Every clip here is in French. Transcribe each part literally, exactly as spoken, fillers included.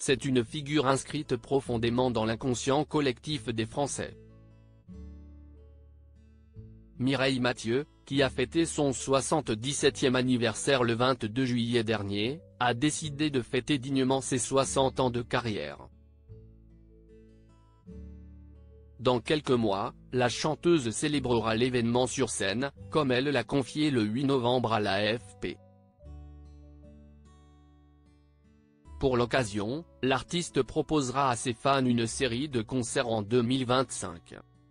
c'est une figure inscrite profondément dans l'inconscient collectif des Français. Mireille Mathieu, qui a fêté son soixante-dix-septième anniversaire le vingt-deux juillet dernier, a décidé de fêter dignement ses soixante ans de carrière. Dans quelques mois, la chanteuse célébrera l'événement sur scène, comme elle l'a confié le huit novembre à l'A F P. Pour l'occasion, l'artiste proposera à ses fans une série de concerts en deux mille vingt-cinq.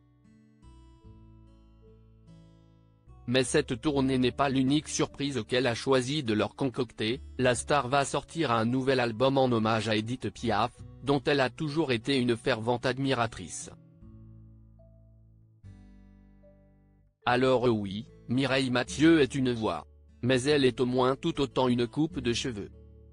Mais cette tournée n'est pas l'unique surprise qu'elle a choisi de leur concocter, la star va sortir un nouvel album en hommage à Édith Piaf, dont elle a toujours été une fervente admiratrice. Alors oui, Mireille Mathieu est une voix. Mais elle est au moins tout autant une coupe de cheveux.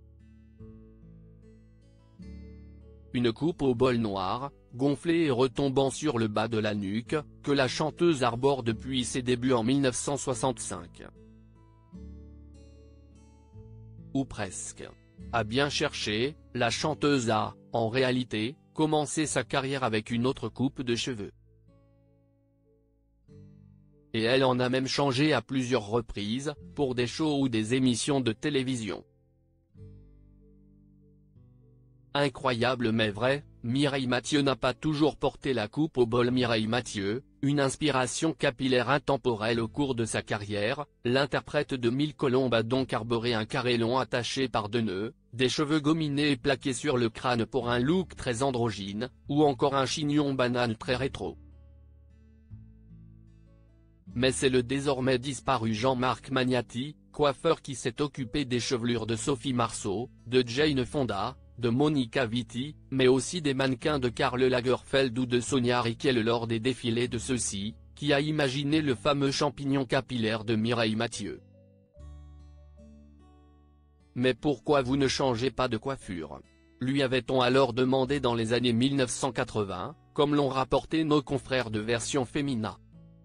Une coupe au bol noir, gonflée et retombant sur le bas de la nuque, que la chanteuse arbore depuis ses débuts en mille neuf cent soixante-cinq. Ou presque. À bien chercher, la chanteuse a, en réalité, commencé sa carrière avec une autre coupe de cheveux. Et elle en a même changé à plusieurs reprises, pour des shows ou des émissions de télévision. Incroyable mais vrai, Mireille Mathieu n'a pas toujours porté la coupe au bol. Mireille Mathieu, une inspiration capillaire intemporelle au cours de sa carrière, l'interprète de Mille Colombes a donc arboré un carré long attaché par deux nœuds, des cheveux gominés et plaqués sur le crâne pour un look très androgyne, ou encore un chignon banane très rétro. Mais c'est le désormais disparu Jean-Marc Magnati, coiffeur qui s'est occupé des chevelures de Sophie Marceau, de Jane Fonda, de Monica Vitti, mais aussi des mannequins de Karl Lagerfeld ou de Sonia Rykiel lors des défilés de ceux-ci, qui a imaginé le fameux champignon capillaire de Mireille Mathieu. Mais pourquoi vous ne changez pas de coiffure? Lui avait-on alors demandé dans les années mille neuf cent quatre-vingts, comme l'ont rapporté nos confrères de Version Femina.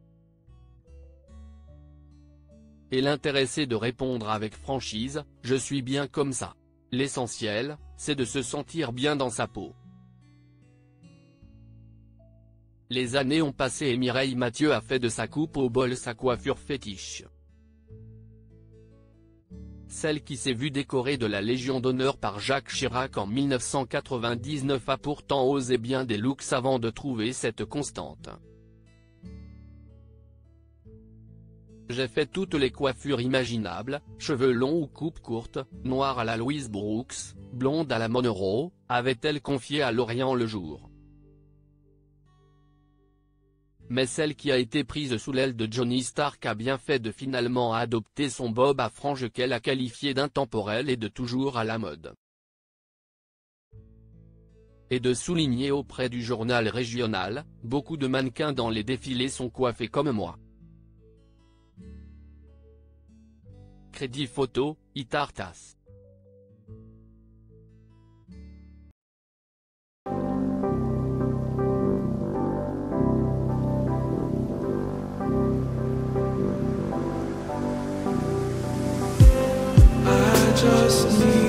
Et l'intéressé de répondre avec franchise, je suis bien comme ça. L'essentiel, c'est de se sentir bien dans sa peau. Les années ont passé et Mireille Mathieu a fait de sa coupe au bol sa coiffure fétiche. Celle qui s'est vue décorée de la Légion d'honneur par Jacques Chirac en mille neuf cent quatre-vingt-dix-neuf a pourtant osé bien des looks avant de trouver cette constante. J'ai fait toutes les coiffures imaginables, cheveux longs ou coupe courte, noir à la Louise Brooks, blonde à la Monroe, avait-elle confié à Lorient Le Jour. Mais celle qui a été prise sous l'aile de Johnny Stark a bien fait de finalement adopter son bob à franges qu'elle a qualifié d'intemporel et de toujours à la mode. Et de souligner auprès du journal régional, beaucoup de mannequins dans les défilés sont coiffés comme moi. Crédit photo, Itartas. I just need